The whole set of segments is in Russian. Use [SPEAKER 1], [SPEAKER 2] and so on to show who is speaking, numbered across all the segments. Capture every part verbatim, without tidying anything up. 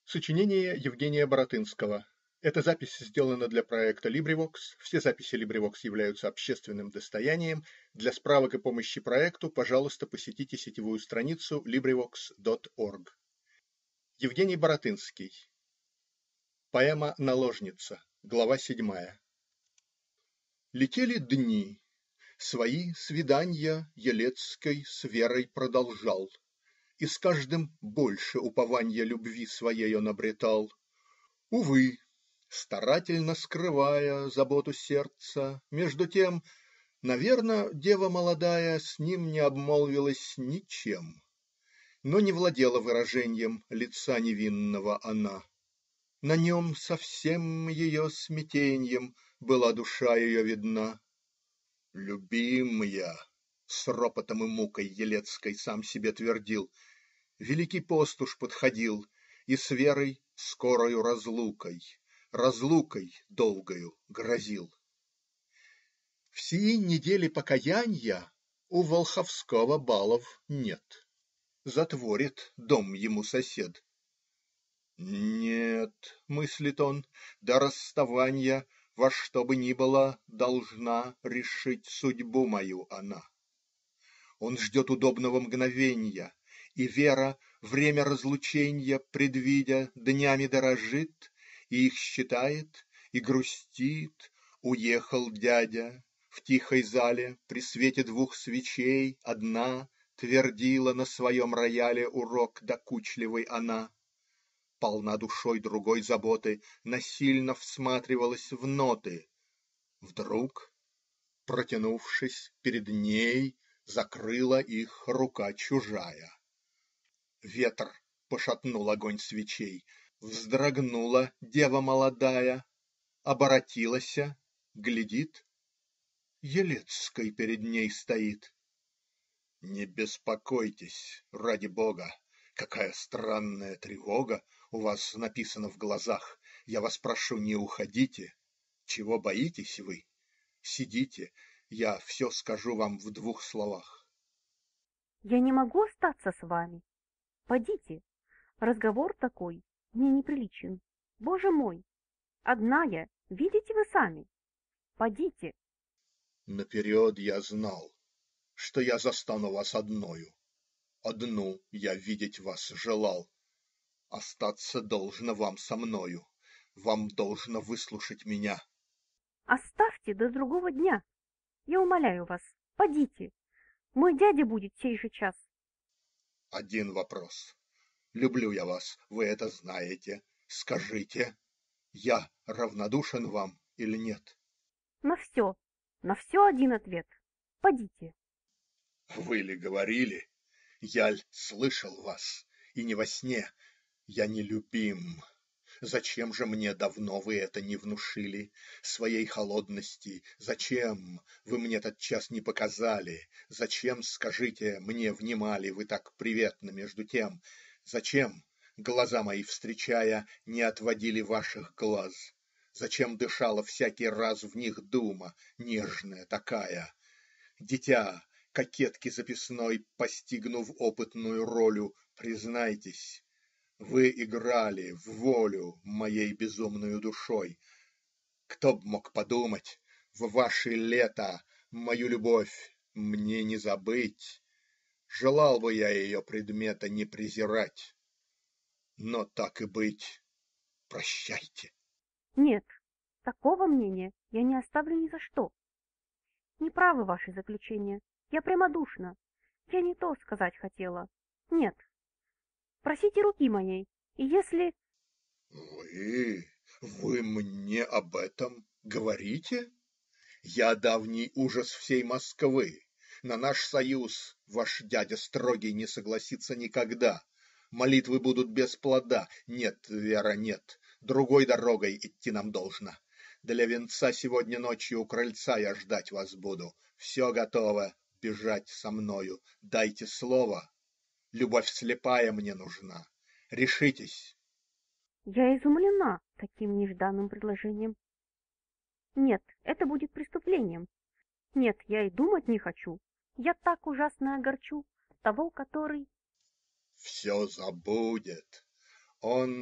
[SPEAKER 1] Сочинение Евгения Баратынского. Эта запись сделана для проекта LibriVox. Все записи LibriVox являются общественным достоянием. Для справок и помощи проекту, пожалуйста, посетите сетевую страницу librivox точка org. Евгений Баратынский. Поэма "Наложница". Глава седьмая. Летели дни. Свои свиданья Елецкой с Верой продолжал, и с каждым больше упованья любви своей он обретал. Увы, старательно скрывая заботу сердца, между тем, наверно, дева молодая с ним не обмолвилась ничем, но не владела выражением лица невинного она. На нем со всем ее смятеньем была душа ее видна. "Любимая", с ропотом и мукой Елецкой сам себе твердил. Великий пост уж подходил, и с Верой скорою разлукой, разлукой долгою грозил. В сии недели покаянья у Волховского балов нет. Затворит дом ему сосед. "Нет, - мыслит он, - до расставанья во что бы ни было должна решить судьбу мою она". Он ждет удобного мгновенья, и Вера, время разлученья предвидя, днями дорожит и их считает, и грустит. Уехал дядя. В тихой зале при свете двух свечей одна твердила на своем рояле урок докучливый она. Полна душой другой заботы, насильно всматривалась в ноты. Вдруг, протянувшись перед ней, закрыла их рука чужая. Ветер пошатнул огонь свечей, вздрогнула дева молодая, оборотилася, глядит. Елецкой перед ней стоит. "Не беспокойтесь, ради Бога, какая странная тревога у вас написана в глазах. Я вас прошу, не уходите. Чего боитесь вы? Сидите, я все скажу вам в двух словах".
[SPEAKER 2] Я не могу остаться с вами. Подите. Разговор такой мне неприличен. Боже мой! Одна я, видите вы сами. Подите.
[SPEAKER 1] Наперед я знал, что я застану вас одною. Одну я видеть вас желал. Остаться должно вам со мною. Вам должно выслушать меня.
[SPEAKER 2] Оставьте до другого дня. Я умоляю вас, подите. Мой дядя будет сей же час.
[SPEAKER 1] Один вопрос. Люблю я вас, вы это знаете. Скажите, я равнодушен вам или нет?
[SPEAKER 2] На все, на все один ответ. Подите.
[SPEAKER 1] Вы ли говорили? Я ль слышал вас, и не во сне. Я не любим. Зачем же мне давно вы это не внушили? Своей холодности зачем вы мне тотчас не показали? Зачем, скажите, мне внимали вы так приветно между тем? Зачем, глаза мои встречая, не отводили ваших глаз? Зачем дышала всякий раз в них дума, нежная такая? Дитя, кокетки записной, постигнув опытную ролью, признайтесь, вы играли в волю моей безумною душой. Кто б мог подумать, в ваши лета мою любовь мне не забыть. Желал бы я ее предмета не презирать. Но так и быть, прощайте.
[SPEAKER 2] Нет, такого мнения я не оставлю ни за что. Неправы ваши заключения. Я прямодушна. Я не то сказать хотела. Нет. Просите руки моей, и если...
[SPEAKER 1] Вы, вы мне об этом говорите? Я давний ужас всей Москвы. На наш союз ваш дядя строгий не согласится никогда. Молитвы будут без плода. Нет, Вера, нет. Другой дорогой идти нам должно. Для венца сегодня ночью у крыльца я ждать вас буду. Все готово. Бежать со мною. Дайте слово. Любовь слепая мне нужна. Решитесь.
[SPEAKER 2] Я изумлена таким нежданным предложением. Нет, это будет преступлением. Нет, я и думать не хочу. Я так ужасно огорчу того, который...
[SPEAKER 1] Все забудет. Он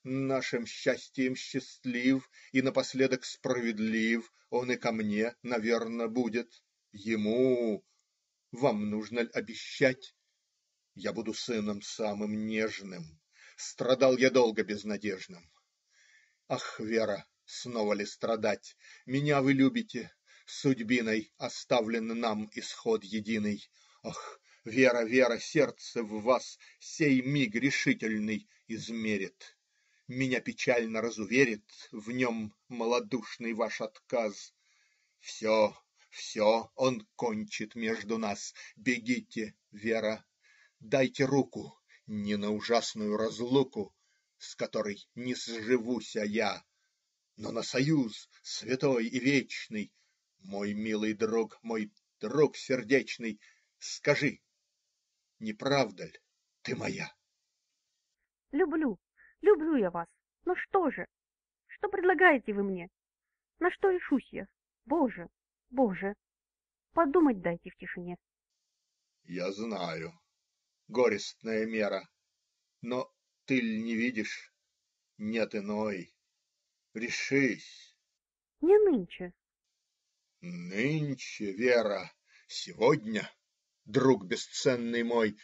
[SPEAKER 1] Нашим счастьем счастлив и напоследок справедлив, он и ко мне, наверно, будет. Ему вам нужно ль обещать? Я буду сыном самым нежным. Страдал я долго безнадежным. Ах, Вера, снова ли страдать? Меня вы любите. Судьбиной оставлен нам исход единый. Ах, Вера, Вера, сердце в вас сей миг решительный измерит. Меня печально разуверит в нем малодушный ваш отказ. Все, все он кончит между нас. Бегите, Вера, дайте руку не на ужасную разлуку, с которой не сживуся я, но на союз святой и вечный. Мой милый друг, мой друг сердечный, скажи, не правда ль ты моя?
[SPEAKER 2] Люблю, люблю я вас. Но что же? Что предлагаете вы мне? На что решусь я? Боже, Боже, подумать дайте в тишине.
[SPEAKER 1] Я знаю, горестная мера, но ты ль не видишь? Нет иной. Решись.
[SPEAKER 2] Не нынче.
[SPEAKER 1] Нынче, Вера, сегодня, друг бесценный мой.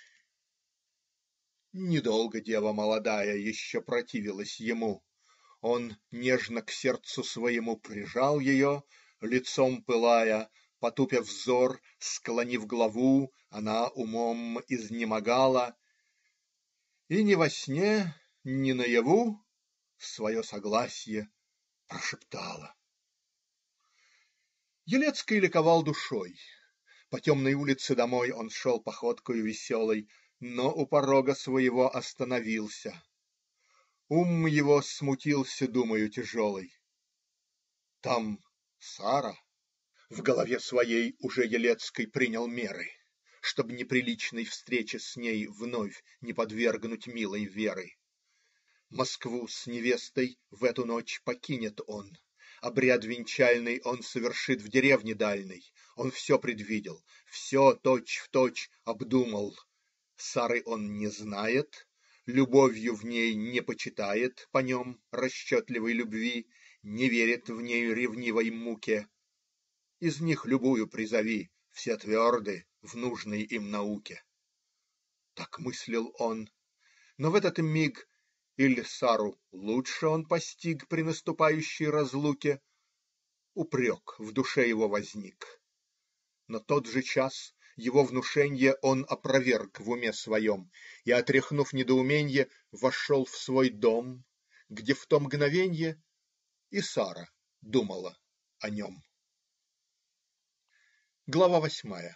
[SPEAKER 1] Недолго дева молодая еще противилась ему. Он нежно к сердцу своему прижал ее, лицом пылая, потупя взор, склонив главу, она умом изнемогала и ни во сне, ни наяву свое согласие прошептала. Елецкий ликовал душой. По темной улице домой он шел походкою веселой, но у порога своего остановился. Ум его смутился думою тяжелой. Там Сара. В голове своей уже Елецкий принял меры, чтоб неприличной встрече с ней вновь не подвергнуть милой Веры. Москву с невестой в эту ночь покинет он. Обряд венчальный он совершит в деревне дальней. Он все предвидел, все точь-в-точь обдумал. Сары он не знает, любовью в ней не почитает по нем расчетливой любви, не верит в ней ревнивой муке. Из них любую призови, все тверды в нужной им науке. Так мыслил он, но в этот миг или Сару лучше он постиг при наступающей разлуке, упрек в душе его возник. Но тот же час его внушенье он опроверг в уме своем и, отряхнув недоуменье, вошел в свой дом, где в то мгновенье и Сара думала о нем. Глава восьмая.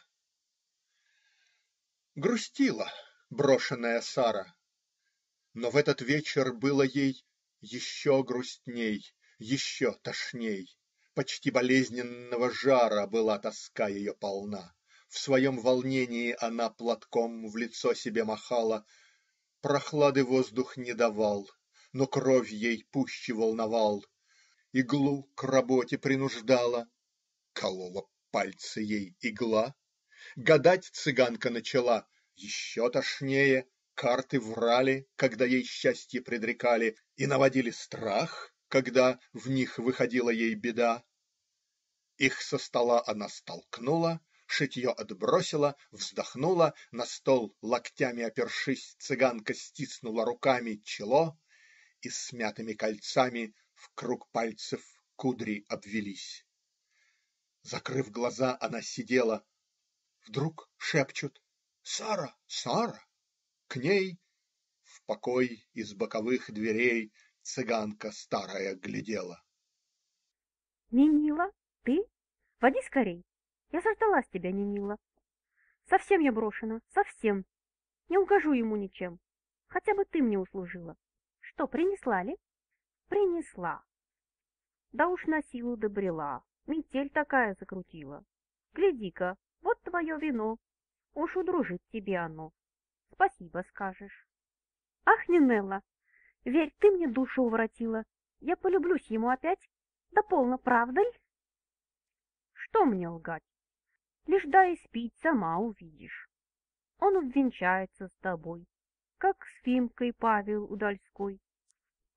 [SPEAKER 1] Грустила брошенная Сара. Но в этот вечер было ей еще грустней, еще тошней. Почти болезненного жара была тоска ее полна. В своем волнении она платком в лицо себе махала. Прохлады воздух не давал, но кровь ей пуще волновал. Иглу к работе принуждала, колола пальцы ей игла. Гадать цыганка начала еще тошнее. Карты врали, когда ей счастье предрекали, и наводили страх, когда в них выходила ей беда. Их со стола она столкнула, шитье отбросила, вздохнула, на стол локтями опершись, цыганка стиснула руками чело, и смятыми кольцами вкруг пальцев кудри обвились. Закрыв глаза, она сидела. Вдруг шепчут: "Сара, Сара!" К ней в покой из боковых дверей цыганка старая глядела.
[SPEAKER 2] Нинила, ты? Води скорей. Я заждалась тебя, Нинила. Совсем я брошена, совсем. Не укажу ему ничем. Хотя бы ты мне услужила. Что, принесла ли? Принесла. Да уж на силу добрела. Метель такая закрутила. Гляди-ка, вот твое вино. Уж удружит тебе оно. Спасибо скажешь. Ах, Нинелла, верь, ты мне душу уворотила. Я полюблюсь ему опять. Да полно, правда ль? Что мне лгать? Лишь дай испить, сама увидишь. Он обвенчается с тобой, как с Фимкой Павел Удальской.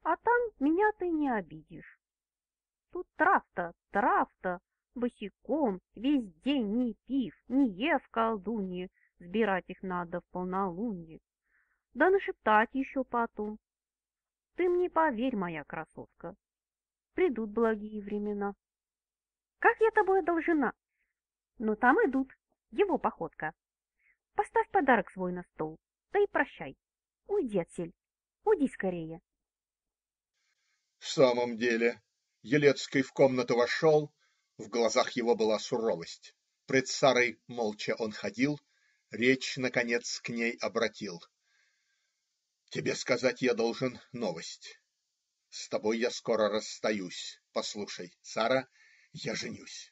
[SPEAKER 2] А там меня ты не обидишь. Тут трав-то, трав-то, босиком, весь день не пив, не ев колдуньи, сбирать их надо в полнолуние. Да нашептать еще потом. Ты мне поверь, моя красотка, придут благие времена. Как я тобой одолжена? Ну, там идут, его походка. Поставь подарок свой на стол, да и прощай. Уйди отсель, уйди скорее.
[SPEAKER 1] В самом деле, Елецкий в комнату вошел, в глазах его была суровость. Пред Сарой молча он ходил, речь, наконец, к ней обратил. "Тебе сказать я должен новость. С тобой я скоро расстаюсь. Послушай, Сара, я женюсь".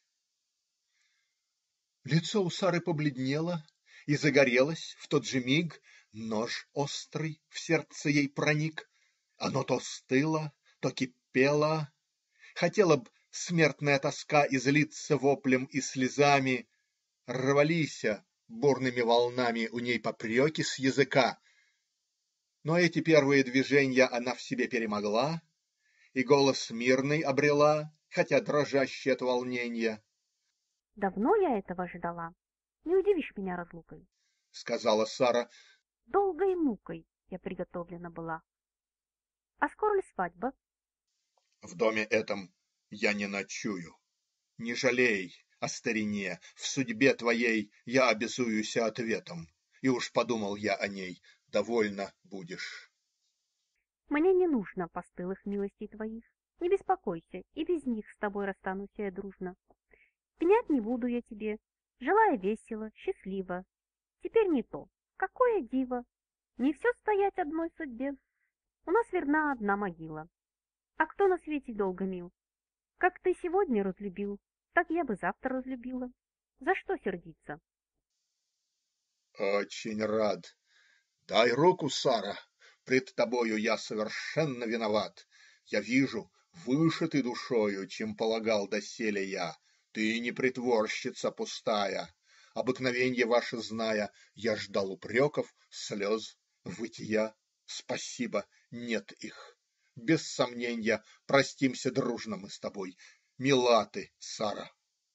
[SPEAKER 1] Лицо у Сары побледнело и загорелось в тот же миг. Нож острый в сердце ей проник. Оно то стыло, то кипело. Хотела б смертная тоска излиться воплем и слезами. Рвалися бурными волнами у ней попреки с языка. Но эти первые движения она в себе перемогла и голос мирный обрела, хотя дрожащий от волнения.
[SPEAKER 2] Давно я этого ждала. Не удивишь меня разлукой.
[SPEAKER 1] — сказала Сара.
[SPEAKER 2] — Долгой мукой я приготовлена была. А скоро ли свадьба?
[SPEAKER 1] — В доме этом я не ночую. Не жалей о старине, в судьбе твоей я обязуюся ответом. И уж подумал я о ней, довольно будешь.
[SPEAKER 2] Мне не нужно постылых милостей твоих. Не беспокойся, и без них с тобой расстанусь я дружно. Пенять не буду я тебе, желая весело, счастливо. Теперь не то. Какое диво! Не все стоять одной судьбе. У нас верна одна могила. А кто на свете долго мил? Как ты сегодня разлюбил, так я бы завтра разлюбила. За что сердиться?
[SPEAKER 1] Очень рад. Дай руку, Сара. Пред тобою я совершенно виноват. Я вижу, выше ты душою, чем полагал доселе я. Ты не притворщица пустая. Обыкновенье ваше зная, я ждал упреков, слез, вытья. Спасибо, нет их. Без сомнения, простимся дружно мы с тобой. Мила ты, Сара.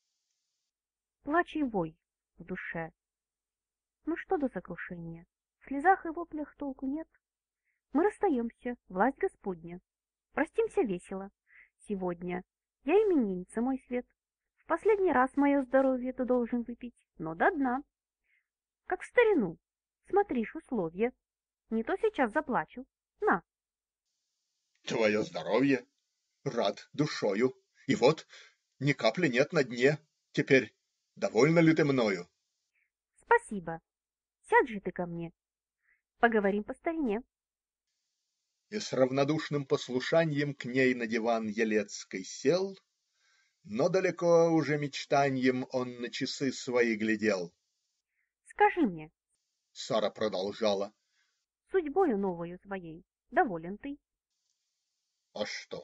[SPEAKER 2] Плач и вой в душе. Ну что до сокрушения? В слезах и воплях толку нет. Мы расстаемся, власть Господня. Простимся весело. Сегодня я именинница, мой свет. В последний раз мое здоровье ты должен выпить, но до дна. Как в старину. Смотришь условия. Не то сейчас заплачу. На.
[SPEAKER 1] Твое здоровье? Рад душою. И вот, ни капли нет на дне. Теперь довольна ли ты мною?
[SPEAKER 2] Спасибо. Сядь же ты ко мне. Поговорим по старине.
[SPEAKER 1] И с равнодушным послушанием к ней на диван Елецкой сел, но далеко уже мечтаньем он на часы свои глядел.
[SPEAKER 2] Скажи мне,
[SPEAKER 1] Сара продолжала.
[SPEAKER 2] судьбою новою своей доволен ты?
[SPEAKER 1] А что?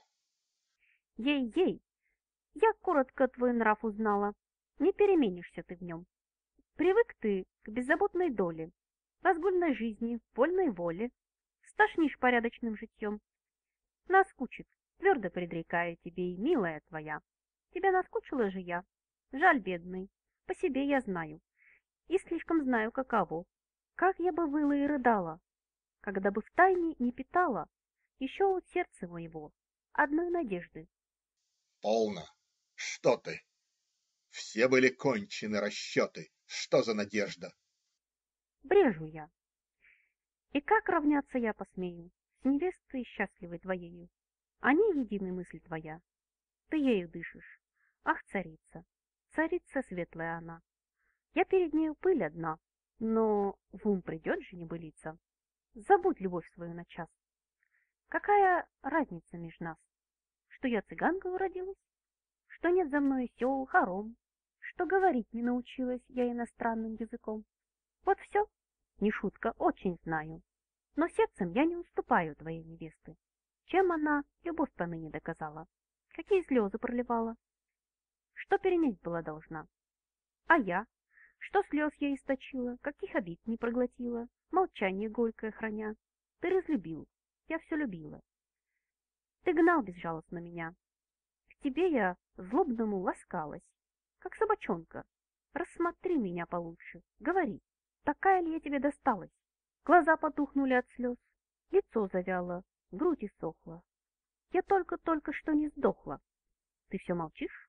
[SPEAKER 2] Ей-ей, я коротко твой нрав узнала. Не переменишься ты в нем. Привык ты к беззаботной доле, разгульной жизни, вольной воле. Стошнишь порядочным житьем. Наскучит, твердо предрекаю тебе, и милая твоя. Тебя наскучила же я. Жаль, бедный, по себе я знаю. И слишком знаю, каково. Как я бы выла и рыдала, когда бы втайне не питала еще от сердца моего одной надежды.
[SPEAKER 1] Полно. Что ты? Все были кончены расчеты. Что за надежда?
[SPEAKER 2] Брежу я. И как равняться я посмею с невестой счастливой твоею? Они едины мысль твоя. Ты ею дышишь. Ах, царица, царица светлая она. Я перед нею пыль одна, но в ум придет же небылица. Забудь любовь свою на час. Какая разница между нас? Что я цыганкой уродилась? Что нет за мной сел, хором? Что говорить не научилась я иностранным языком? Вот все. Не шутка, очень знаю. Но сердцем я не уступаю твоей невесты. Чем она любовь поныне доказала? Какие слезы проливала? Что перенять была должна? А я? Что слез я источила, каких обид не проглотила, молчание горькое храня. Ты разлюбил, я все любила. Ты гнал безжалостно меня. К тебе я злобному ласкалась, как собачонка. Рассмотри меня получше, говори, такая ли я тебе досталась? Глаза потухнули от слез, лицо завяло, грудь иссохла. Я только-только что не сдохла. Ты все молчишь?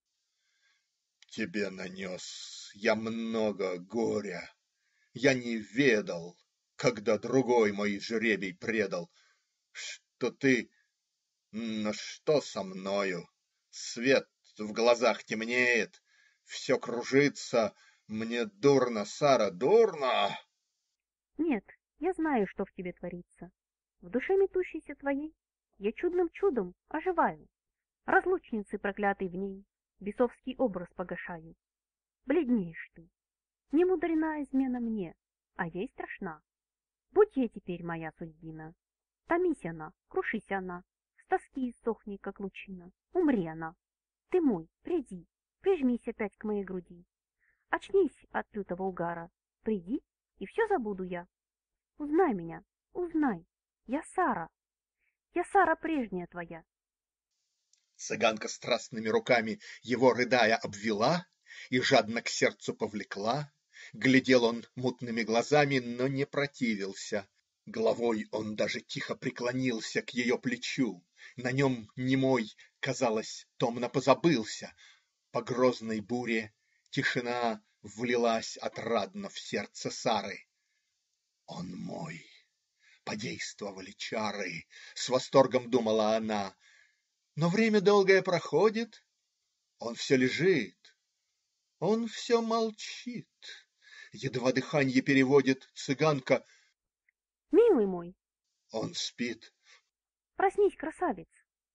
[SPEAKER 1] Тебе нанес я много горя. Я не ведал, когда другой мой жребий предал, что ты... Но что со мною? Свет в глазах темнеет, все кружится. Мне дурно, Сара, дурно.
[SPEAKER 2] Нет, я знаю, что в тебе творится. В душе метущейся твоей я чудным чудом оживаю. Разлучницы проклятой в ней бесовский образ погашаю. Бледнеешь ты. Не мудрена измена мне, а ей страшна. Будь ей теперь моя судьбина. Томись она, крушись она, с тоски иссохни, как лучина. Умри она. Ты мой, приди, прижмись опять к моей груди. Очнись от лютого угара, приди, и все забуду я. Узнай меня, узнай, я Сара, я Сара прежняя твоя.
[SPEAKER 1] Цыганка страстными руками его, рыдая, обвела и жадно к сердцу повлекла. Глядел он мутными глазами, но не противился. Головой он даже тихо преклонился к ее плечу. На нем немой, казалось, томно позабылся. По грозной буре тишина влилась отрадно в сердце Сары. Он мой, подействовали чары, с восторгом думала она. Но время долгое проходит, он все лежит, он все молчит. Едва дыханье переводит цыганка.
[SPEAKER 2] Милый мой,
[SPEAKER 1] Он спит.
[SPEAKER 2] проснись, красавец.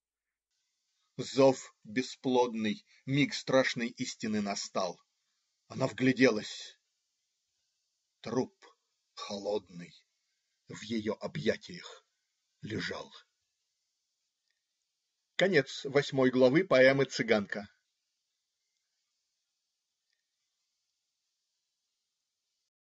[SPEAKER 1] Зов бесплодный, миг страшной истины настал. Она вгляделась. Труп холодный в ее объятиях лежал. Конец восьмой главы поэмы "Цыганка".